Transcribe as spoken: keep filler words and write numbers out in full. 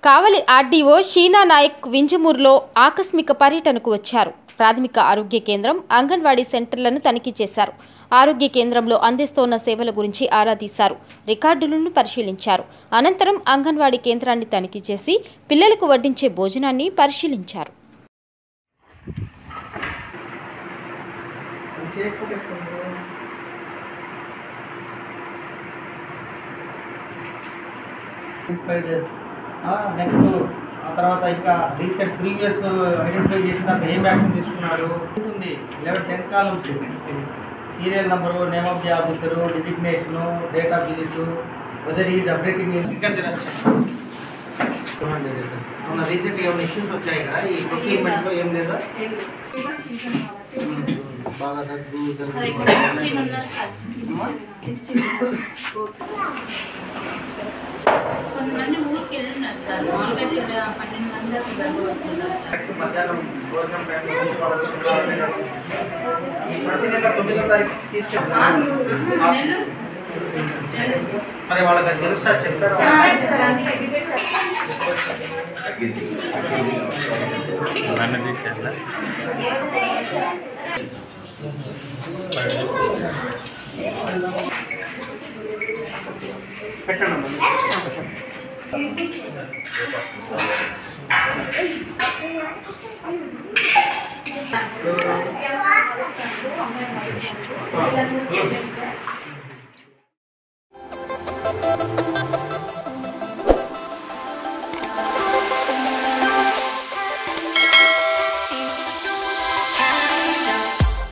కావలి RDO Sheena Nayak వింజమూరులో ఆకస్మిక పర్యటనకు వచ్చారు. ప్రాథమిక ఆరోగ్య కేంద్రం, అంగన్వాడీ సెంటర్లను తనిఖీ చేశారు. ఆరోగ్య కేంద్రంలో అందిస్తోన్న సేవల గురించి ఆరా తీశారు. రికార్డులను పరిశీలించారు. అనంతరం అంగన్వాడీ కేంద్రాన్ని తనిఖీ చేసి పిల్లలకు వడ్డించే భోజనాన్ని పరిశీలించారు. నెక్స్ట్ ఆ తర్వాత ఇంకా రీసెంట్ ప్రీవియస్ ఐడెంటిఫై చేసిన ఏం యాక్షన్ తీసుకున్నారు ఉంటుంది. Eleven ten columns serial number, name of the officer, designation, date of visit, whether is updating ఇంకా అవునా. రీసెంట్గా ఏమైనా ఇష్యూస్ వచ్చాయి కదా ఈ ప్రొక్యూర్మెంట్లో? ఏం లేదా? బాగా దగ్గు కొంతమంది ఊరికి వెళ్ళినారు సార్. మామూలుగా పన్నెండు మంది మధ్యాహ్నం భోజనం ప్రతి నెల తొమ్మిదో తారీఖు తీసుకెళ్తాను. మరి వాళ్ళకి అది తెలుసా? చెప్తారు. పెట్టండి.